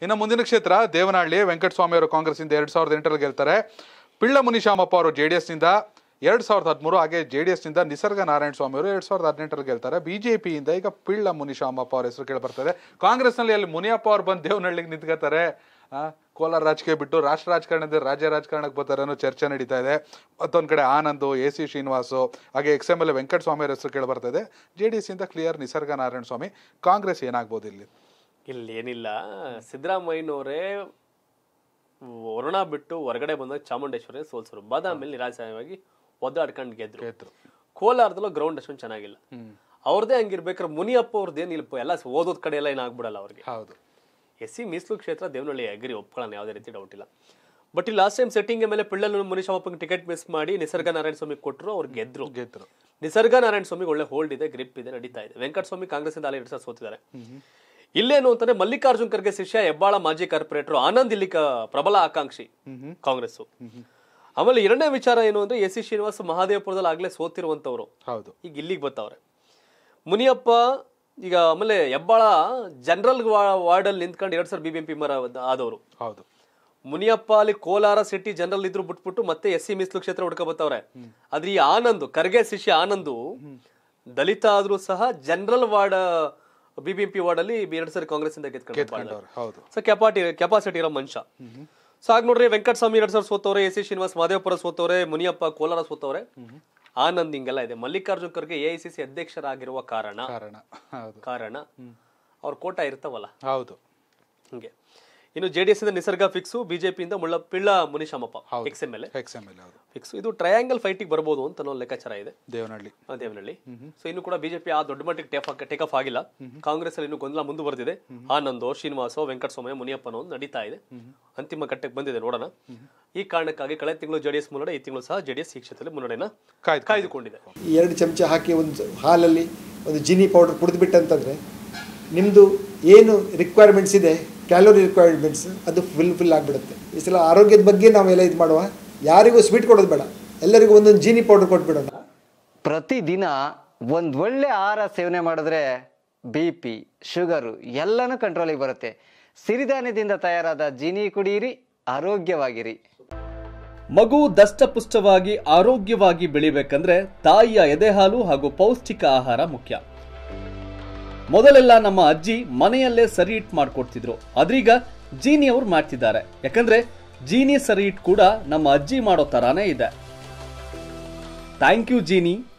ಇನ್ನು ಮುಂದಿನ ಕ್ಷೇತ್ರ ದೇವನಹಳ್ಳಿ. ವೆಂಕಟಸ್ವಾಮಿ ಅವರು ಕಾಂಗ್ರೆಸ್ಸಿಂದ 2008 ಗೆಲ್ತಾರೆ. ಪಿಳ್ಳ ಮುನಿಶಾಮಪ್ಪ ಅವರು JDSನಿಂದ 2013, ಹಾಗೆ JDSನಿಂದ ನಿಸರ್ಗ ನಾರಾಯಣ ಸ್ವಾಮಿ ಅವರು 2018 ಗೆಲ್ತಾರೆ. BJPಯಿಂದ ಈಗ ಪಿಳ್ಳ ಮುನಿಶಾಮಪ್ಪ ಅವ್ರ ಹೆಸರು ಕೇಳಿ ಬರ್ತದೆ. ಕಾಂಗ್ರೆಸ್ನಲ್ಲಿ ಅಲ್ಲಿ ಮುನಿಯಪ್ಪ ಅವ್ರು ಬಂದು ದೇವನಹಳ್ಳಿಗೆ ನಿಂತ್ಕೋತಾರೆ. ಕೋಲಾರ ರಾಜಕೀಯ ಬಿಟ್ಟು ರಾಷ್ಟ್ರ ರಾಜಕಾರಣದ ರಾಜ್ಯ ರಾಜಕಾರಣಕ್ಕೆ ಬರ್ತಾರೆ ಅನ್ನೋ ಚರ್ಚೆ ನಡೀತಾ ಇದೆ. ಮತ್ತೊಂದು ಕಡೆ ಆನಂದ್, AC ಶ್ರೀನಿವಾಸು, ಹಾಗೆ XMLA ವೆಂಕಟಸ್ವಾಮಿ ಅವ್ರ ಹೆಸರು ಕೇಳಿ ಬರ್ತಾ ಇದೆ. JDSಯಿಂದ ಕ್ಲಿಯರ್ ನಿಸರ್ಗ ನಾರಾಯಣ ಸ್ವಾಮಿ. ಕಾಂಗ್ರೆಸ್ ಏನಾಗ್ಬೋದು ಇಲ್ಲಿ? ಏನಿಲ್ಲ, ಸಿದ್ದರಾಮಯ್ಯನವರೇ ವರುಣ ಬಿಟ್ಟು ಹೊರಗಡೆ ಬಂದಾಗ ಚಾಮುಂಡೇಶ್ವರಿ ಸೋಲ್ಸರು. ಬಾದಾಮಿಯಲ್ಲಿ ನಿರಾಶವಾಗಿ ಒದ್ದಾಡ್ಕೊಂಡು ಗೆದ್ರು. ಕೋಲಾರದಲ್ಲೂ ಗ್ರೌಂಡ್ ಅಷ್ಟೊಂದು ಚೆನ್ನಾಗಿಲ್ಲ. ಅವ್ರದೇ ಹಂಗಿರ್ಬೇಕಾದ್ರೆ ಮುನಿಯಪ್ಪ ಅವ್ರದ್ದೇನು ಇಲ್ಲ, ಎಲ್ಲ ಓದೋದ್ ಕಡೆ ಎಲ್ಲ ಏನಾಗ್ಬಿಡಲ್ಲ ಅವ್ರಿಗೆ. ಹೌದು, SC ಮೀಸಲು ಕ್ಷೇತ್ರ ದೇವನಹಳ್ಳಿ ಅಗ್ರಿ ಒಪ್ಕೊಳ್ಳೋಣ, ಯಾವುದೇ ರೀತಿ ಡೌಟ್ ಇಲ್ಲ. ಬಟ್ ಈ ಲಾಸ್ಟ್ ಟೈಮ್ ಸೆಟ್ಟಿಂಗ್ ಮೇಲೆ ಪಿಳ್ಳಲು ಮುನಿಶಾಮಪ್ಪಗೆ ಟಿಕೆಟ್ ಮಿಸ್ ಮಾಡಿ ನಿಸರ್ಗ ನಾರಾಯಣ ಸ್ವಾಮಿ ಕೊಟ್ಟರು, ಅವ್ರು ಗೆದ್ರು. ನಿಸರ್ಗ ನಾರಾಯಣ ಸ್ವಾಮಿಗೆ ಒಳ್ಳೆ ಹೋಲ್ಡ್ ಇದೆ, ಗ್ರಿಪ್ ಇದೆ, ನಡೀತಾ ಇದೆ. ವೆಂಕಟಸ್ವಾಮಿ ಕಾಂಗ್ರೆಸ್ಸಿಂದ 2 ಸಲ ಸೋತಿದ್ದಾರೆ. ಇಲ್ಲೇನು ಅಂತಂದ್ರೆ ಮಲ್ಲಿಕಾರ್ಜುನ್ ಖರ್ಗೆ ಶಿಷ್ಯ ಹೆಬ್ಬಾಳ ಮಾಜಿ ಕಾರ್ಪೊರೇಟರ್ ಆನಂದ್ ಇಲ್ಲಿ ಪ್ರಬಲ ಆಕಾಂಕ್ಷಿ ಕಾಂಗ್ರೆಸ್. ಆಮೇಲೆ ಎರಡನೇ ವಿಚಾರ ಏನು ಅಂದ್ರೆ AC ಶ್ರೀನಿವಾಸ್ ಮಹಾದೇವಪುರದಲ್ಲಿ ಆಗ್ಲೇ ಸೋತಿರುವಂತವ್ರು ಈಗ ಇಲ್ಲಿಗೆ ಬರ್ತಾವ್ರೆ. ಮುನಿಯಪ್ಪ ಈಗ ಆಮೇಲೆ ಹೆಬ್ಬಾಳ ಜನರಲ್ ವಾರ್ಡ್ ಅಲ್ಲಿ ನಿಂತ್ಕೊಂಡು 2 ಸಲ BBMP ಆದವರು. ಮುನಿಯಪ್ಪ ಅಲ್ಲಿ ಕೋಲಾರ ಸಿಟಿ ಜನರಲ್ ಇದ್ರು ಬಿಟ್ಬಿಟ್ಟು ಮತ್ತೆ SC ಮೀಸಲು ಕ್ಷೇತ್ರ ಹುಡ್ಕ ಬರ್ತಾವ್ರೆ. ಆದ್ರೆ ಈ ಆನಂದ್ ಖರ್ಗೆ ಶಿಷ್ಯ ಆನಂದ್ ದಲಿತ ಆದ್ರೂ ಸಹ ಜನರಲ್ ವಾರ್ಡ್ BBMP ವಾರ್ಡ್ ಅಲ್ಲಿ 2 ಸರಿ ಕಾಂಗ್ರೆಸ್ ಇಂದ ಗೆದ್ಕೊಂಡು ಕೆಪಾಸಿಟಿ ಇರೋ ಮನುಷ್ಯ. ಸೊ ಹಾಗೆ ನೋಡ್ರಿ, ವೆಂಕಟಸ್ವಾಮಿ 2 ಸಲ ಸೋತವ್ರೆ, AC ಶ್ರೀನಿವಾಸ್ ಮಹದೇವಪುರ ಸೋತವ್ರೆ, ಮುನಿಯಪ್ಪ ಕೋಲಾರ ಸೋತವ್ರೆ, ಆನಂದ್ ಹಿಂಗೆಲ್ಲ ಇದೆ. ಮಲ್ಲಿಕಾರ್ಜುನ್ ಖರ್ಗೆ AICC ಅಧ್ಯಕ್ಷರಾಗಿರುವ ಕಾರಣ ಅವ್ರ ಕೋಟ ಇರ್ತಾವಲ್ಲ, ಹಿಂಗೆ. ಇನ್ನು JDS ಇಂದ ನಿಸರ್ಗ ಫಿಕ್ಸು, BJPಯಿಂದ ಪಿಳ್ಳ ಮುನಿಶಾಮಪ್ಪ XMLA ಫಿಕ್ಸ್. ಇದು ಟ್ರಯಾಂಗಲ್ ಫೈಟಿಗೆ ಬರ್ಬೋದು ಅಂತ ಅನ್ನೋ ಲೆಕ್ಕಾಚಾರ ಇದೆ ದೇವನಹಳ್ಳಿ. ಸೊ ಇನ್ನು ಕೂಡ BJP ಆ ದೊಡ್ಡ ಮಟ್ಟಿಗೆ ಟೇಕ್ ಆಫ್ ಆಗಿಲ್ಲ. ಕಾಂಗ್ರೆಸ್ ಅಲ್ಲಿ ಇನ್ನು ಗೊಂದಲ ಮುಂದುವರೆದಿದೆ. ಆನಂದೋ, ಶ್ರೀನಿವಾಸೋ, ವೆಂಕಟಸ್ವಾಮಿ, ಮುನಿಯಪ್ಪನೋ ನಡೀತಾ ಇದೆ, ಅಂತಿಮ ಕಟ್ಟಕ್ಕೆ ಬಂದಿದೆ. ನೋಡೋಣ. ಈ ಕಾರಣಕ್ಕಾಗಿ ಕಳೆದ ತಿಂಗಳು JDS ಮುನ್ನಡೆ, ಈ ತಿಂಗಳು ಸಹ JDS ಈ ಕ್ಷೇತ್ರದಲ್ಲಿ ಮುನ್ನಡೆನ ಕಾಯ್ದುಕೊಂಡಿದೆ. 2 ಚಮಚ ಹಾಕಿ ಒಂದು ಹಾಲಲ್ಲಿ ಒಂದು ಜಿನಿ ಪೌಡರ್ ಕುಡಿದ್ಬಿಟ್ಟಂತಂದ್ರೆ ನಿಮ್ಮದು ಏನು ರಿಕ್ವೈರ್ಮೆಂಟ್ಸ್ ಇದೆ, ಕ್ಯಾಲೋರಿ ರಿಕ್ವೈರ್ಮೆಂಟ್ಸ್, ಅದು ಫುಲ್ ಆಗಿಬಿಡುತ್ತೆ. ಈ ಸಲ ಆರೋಗ್ಯದ ಬಗ್ಗೆ ನಾವೆಲ್ಲ ಇದು ಮಾಡುವ, ಯಾರಿಗೂ ಸ್ವೀಟ್ ಕೊಡೋದು ಬೇಡ, ಎಲ್ಲರಿಗೂ ಒಂದೊಂದು ಜೀನಿ ಪೌಡರ್ ಕೊಟ್ಬಿಡೋಣ. ಪ್ರತಿದಿನ ಒಂದು ಒಳ್ಳೆ ಆಹಾರ ಸೇವನೆ ಮಾಡಿದ್ರೆ BP, ಶುಗರು ಎಲ್ಲನೂ ಕಂಟ್ರೋಲಿಗೆ ಬರುತ್ತೆ. ಸಿರಿಧಾನ್ಯದಿಂದ ತಯಾರಾದ ಜೀನಿ ಕುಡಿಯಿರಿ, ಆರೋಗ್ಯವಾಗಿರಿ. ಮಗು ದಷ್ಟಪುಷ್ಟವಾಗಿ ಆರೋಗ್ಯವಾಗಿ ಬೆಳಿಬೇಕಂದ್ರೆ ತಾಯಿಯ ಎದೆಹಾಲು ಹಾಗೂ ಪೌಷ್ಟಿಕ ಆಹಾರ ಮುಖ್ಯ. ಮೊದಲೆಲ್ಲ ನಮ್ಮ ಅಜ್ಜಿ ಮನೆಯಲ್ಲೇ ಸರಿ ಇಟ್ ಮಾಡ್ಕೊಡ್ತಿದ್ರು, ಆದ್ರೀಗ ಜೀನಿ ಅವ್ರು ಮಾಡ್ತಿದ್ದಾರೆ. ಯಾಕಂದ್ರೆ ಜೀನಿ ಸರಿ ಇಟ್ ಕೂಡ ನಮ್ಮ ಅಜ್ಜಿ ಮಾಡೋ ತರಾನೇ ಇದೆ. Thank you Jeeni.